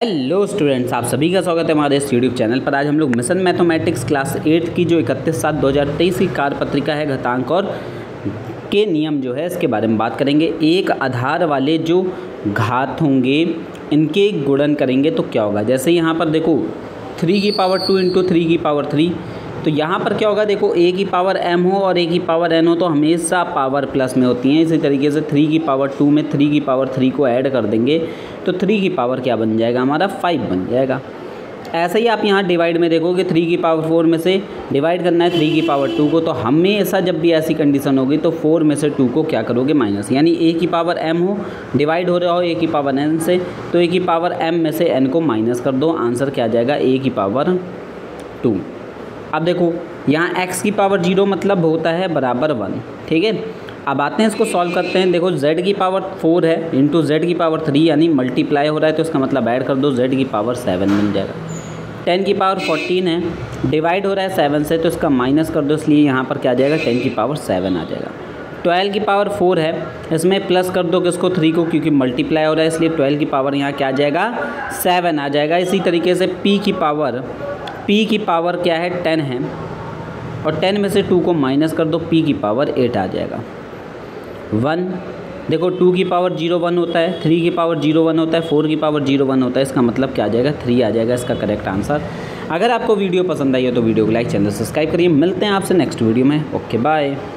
Hello students, आप सभी का स्वागत है हमारे इस यूट्यूब चैनल पर। आज हम लोग मिशन मैथमेटिक्स क्लास 8 की जो 31/7/2023 की कार्य पत्रिका है घातांक और के नियम जो है इसके बारे में बात करेंगे। एक आधार वाले जो घात होंगे इनके गुणन करेंगे तो क्या होगा। जैसे यहाँ पर देखो 3 की पावर 2 इंटू 3 की पावर 3, तो यहाँ पर क्या होगा, देखो a की पावर m हो और a की पावर n हो तो हमेशा पावर प्लस में होती हैं। इसी तरीके से 3 की पावर 2 में 3 की पावर 3 को ऐड कर देंगे तो 3 की पावर क्या बन जाएगा, हमारा 5 बन जाएगा। ऐसे ही आप यहाँ डिवाइड में देखोगे 3 की पावर 4 में से डिवाइड करना है 3 की पावर 2 को, तो हमेशा जब भी ऐसी कंडीशन होगी तो 4 में से 2 को क्या करोगे, माइनस। यानी a की पावर m हो, डिवाइड हो रहा हो a की पावर n से, तो a की पावर m में से n को माइनस कर दो। आंसर क्या आ जाएगा, a की पावर 2। अब देखो यहाँ x की पावर 0 मतलब होता है बराबर 1, ठीक है। अब आते हैं इसको सॉल्व करते हैं। देखो z की पावर 4 है इंटू z की पावर 3 यानी मल्टीप्लाई हो रहा है तो इसका मतलब ऐड कर दो, z की पावर 7 मिल जाएगा। 10 की पावर 14 है, डिवाइड हो रहा है 7 से तो इसका माइनस कर दो, इसलिए यहाँ पर क्या आ जाएगा, 10 की पावर 7 आ जाएगा। 12 की पावर 4 है, इसमें प्लस कर दो किसको, 3 को, क्योंकि मल्टीप्लाई हो रहा है इसलिए 12 की पावर यहाँ क्या आ जाएगा, 7 आ जाएगा। इसी तरीके से p की पावर क्या है, 10 है और 10 में से 2 को माइनस कर दो, p की पावर 8 आ जाएगा। 1 देखो 2 की पावर 0 1 होता है, 3 की पावर 0 1 होता है, 4 की पावर 0 1 होता है, इसका मतलब क्या आ जाएगा, 3 आ जाएगा इसका करेक्ट आंसर। अगर आपको वीडियो पसंद आई हो तो वीडियो को लाइक, चैनल सब्सक्राइब करिए। मिलते हैं आपसे नेक्स्ट वीडियो में। Okay bye.